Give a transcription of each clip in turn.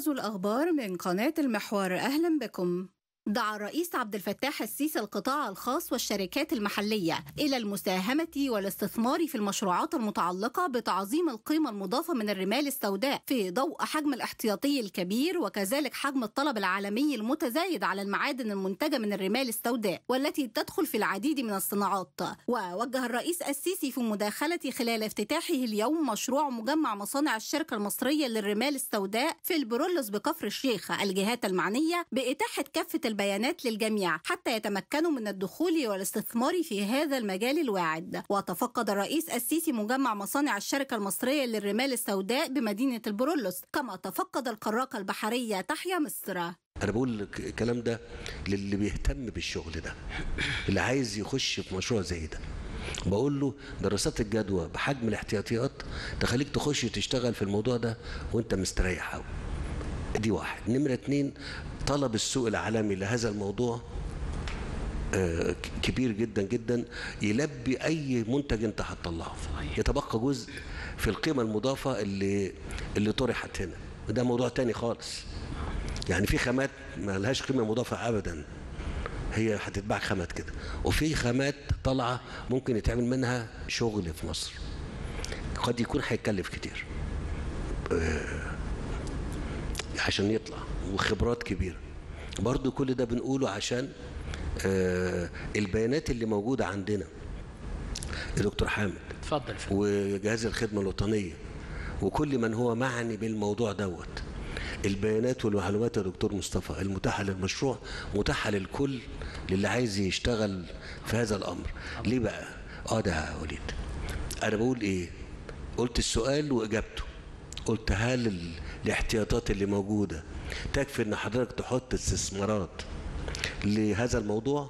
موجز الأخبار من قناة المحور، أهلا بكم. دعا الرئيس عبد الفتاح السيسي القطاع الخاص والشركات المحلية إلى المساهمة والاستثمار في المشروعات المتعلقة بتعظيم القيمة المضافة من الرمال السوداء في ضوء حجم الاحتياطي الكبير، وكذلك حجم الطلب العالمي المتزايد على المعادن المنتجة من الرمال السوداء والتي تدخل في العديد من الصناعات. ووجه الرئيس السيسي في مداخلة خلال افتتاحه اليوم مشروع مجمع مصانع الشركة المصرية للرمال السوداء في البرولوس بكفر الشيخ الجهات المعنية بإتاحة كافة البيانات للجميع حتى يتمكنوا من الدخول والاستثمار في هذا المجال الواعد. وتفقد الرئيس السيسي مجمع مصانع الشركة المصرية للرمال السوداء بمدينة البرولوس، كما تفقد القراقة البحرية تحيا مصر. أنا بقول الكلام ده للي بيهتم بالشغل ده، اللي عايز يخش في مشروع زي ده، بقول له دراسات الجدوى بحجم الاحتياطيات تخليك تخش تشتغل في الموضوع ده وانت مستريح قوي. دي واحد. نمرة 2، طلب السوق العالمي لهذا الموضوع كبير جدا جدا، يلبي اي منتج انت هتطلعه. يتبقى جزء في القيمة المضافة اللي طرحت هنا، وده موضوع تاني خالص. يعني في خامات ما لهاش قيمة مضافة ابدا، هي هتتباع خامات كده، وفي خامات طالعة ممكن يتعمل منها شغل في مصر قد يكون هيكلف كتير عشان يطلع، وخبرات كبيرة برضو. كل ده بنقوله عشان البيانات اللي موجودة عندنا يا دكتور حامد، اتفضل، وجهاز الخدمة الوطنية وكل من هو معني بالموضوع دوت، البيانات والمعلومات يا دكتور مصطفى المتاحة للمشروع متاحة للكل، للي عايز يشتغل في هذا الأمر. ليه بقى؟ ده يا وليد، أنا بقول إيه؟ قلت السؤال وإجابته. قلت هل الاحتياطات اللي موجودة تكفي ان حضرتك تحط استثمارات لهذا الموضوع؟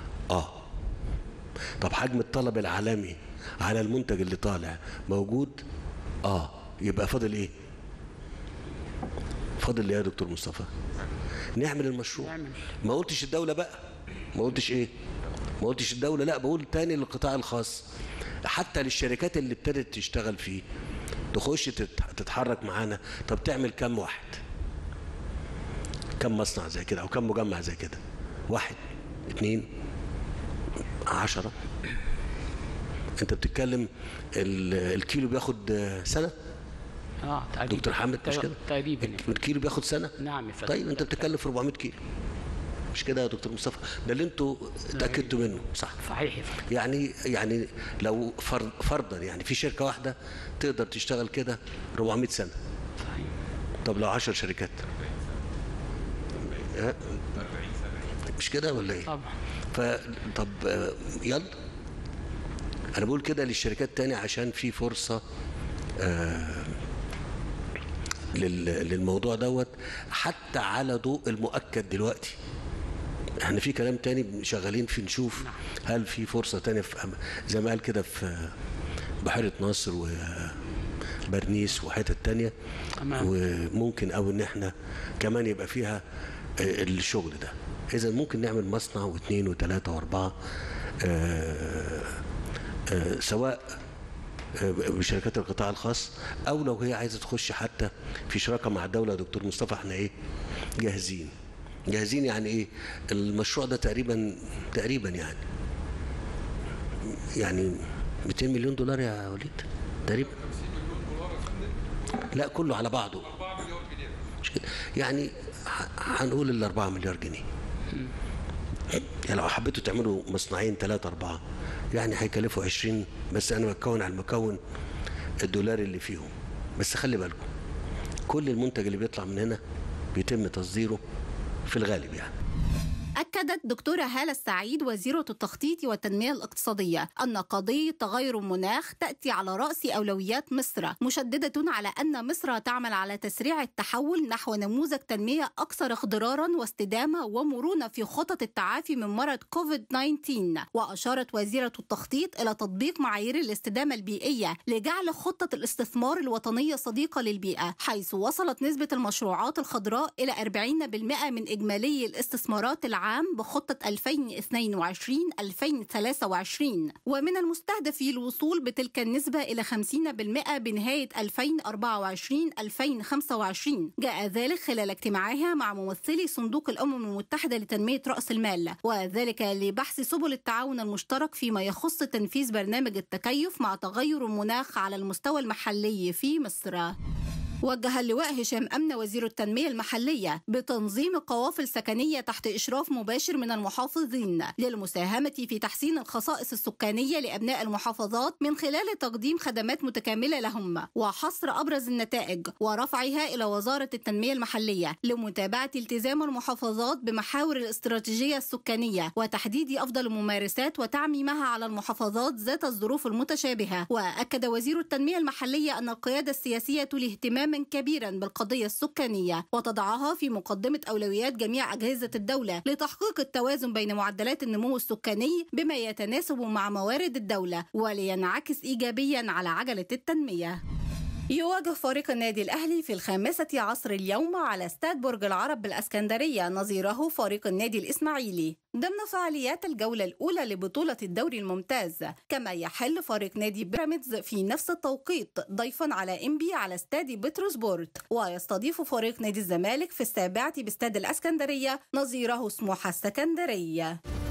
طب حجم الطلب العالمي على المنتج اللي طالع موجود؟ يبقى فاضل ايه؟ فاضل ايه يا دكتور مصطفى؟ نعمل المشروع. ما قلتش الدولة بقى، ما قلتش ايه؟ ما قلتش الدولة، لا، بقول تاني للقطاع الخاص، حتى للشركات اللي ابتدت تشتغل فيه تخش تتحرك معانا. طب تعمل كم واحد؟ كم مصنع زي كده او كم مجمع زي كده؟ 1 2 10؟ انت بتتكلم الكيلو بياخد سنة؟ دكتور حامد، مش كده؟ تقريبا الكيلو بياخد سنة؟ نعم يا فندم. طيب انت بتتكلم في 400 كيلو، مش كده يا دكتور مصطفى؟ ده اللي انتوا اتاكدتوا منه، صح؟ صحيح يا فندم. يعني لو فرضا يعني في شركة واحدة تقدر تشتغل كده 400 سنة. صحيح. طب لو 10 شركات؟ مش كده ولا ايه؟ طبعا. طب يلا، انا بقول كده للشركات تاني عشان في فرصة للموضوع دوت، حتى على ضوء المؤكد دلوقتي. احنا في كلام تاني شغالين فيه نشوف هل في فرصة تانية زي ما قال كده في بحيرة ناصر وبرنيس وحتة تانية، وممكن او ان احنا كمان يبقى فيها الشغل ده. اذا ممكن نعمل مصنع واثنين وثلاثة واربعة، سواء بشركات القطاع الخاص او لو هي عايزة تخش حتى في شراكة مع الدولة. يا دكتور مصطفى احنا ايه؟ جاهزين. يعني ايه؟ المشروع ده تقريبا يعني 200 مليون دولار يا وليد تقريبا. لا، كله على بعضه مش كده، يعني هنقول 4 مليار جنيه. يعني لو حبيتوا تعملوا مصنعين 3 4 يعني هيكلفوا 20، بس انا بتكون على المكون الدولار اللي فيهم. بس خلي بالكم كل المنتج اللي بيطلع من هنا بيتم تصديره في الغالب. يعني أكدت دكتورة هالة السعيد وزيرة التخطيط والتنمية الاقتصادية أن قضية تغير المناخ تأتي على رأس أولويات مصر، مشددة على أن مصر تعمل على تسريع التحول نحو نموذج تنمية أكثر اخضرارا واستدامة ومرونة في خطط التعافي من مرض كوفيد-19. وأشارت وزيرة التخطيط إلى تطبيق معايير الاستدامة البيئية لجعل خطة الاستثمار الوطنية صديقة للبيئة، حيث وصلت نسبة المشروعات الخضراء إلى 40% من إجمالي الاستثمارات العام بخطة 2022-2023، ومن المستهدف الوصول بتلك النسبة إلى 50% بنهاية 2024-2025. جاء ذلك خلال اجتماعها مع ممثلي صندوق الأمم المتحدة لتنمية رأس المال، وذلك لبحث سبل التعاون المشترك فيما يخص تنفيذ برنامج التكيف مع تغير المناخ على المستوى المحلي في مصر. وجه اللواء هشام أمنة وزير التنمية المحلية بتنظيم قوافل سكنية تحت إشراف مباشر من المحافظين للمساهمة في تحسين الخصائص السكانية لأبناء المحافظات من خلال تقديم خدمات متكاملة لهم، وحصر أبرز النتائج ورفعها إلى وزارة التنمية المحلية لمتابعة التزام المحافظات بمحاور الاستراتيجية السكانية وتحديد أفضل الممارسات وتعميمها على المحافظات ذات الظروف المتشابهة. وأكد وزير التنمية المحلية أن القيادة السياسية لاهتمام كبيرا بالقضية السكانية وتضعها في مقدمة أولويات جميع أجهزة الدولة لتحقيق التوازن بين معدلات النمو السكاني بما يتناسب مع موارد الدولة ولينعكس إيجابيا على عجلة التنمية. يواجه فريق النادي الأهلي في 5:00 اليوم على استاد برج العرب بالإسكندرية نظيره فريق النادي الإسماعيلي ضمن فعاليات الجولة الأولى لبطولة الدوري الممتاز. كما يحل فريق نادي بيراميدز في نفس التوقيت ضيفا على إنبي على استاد بتروسبورت، ويستضيف فريق نادي الزمالك في 7:00 باستاد الإسكندرية نظيره سموحة السكندرية.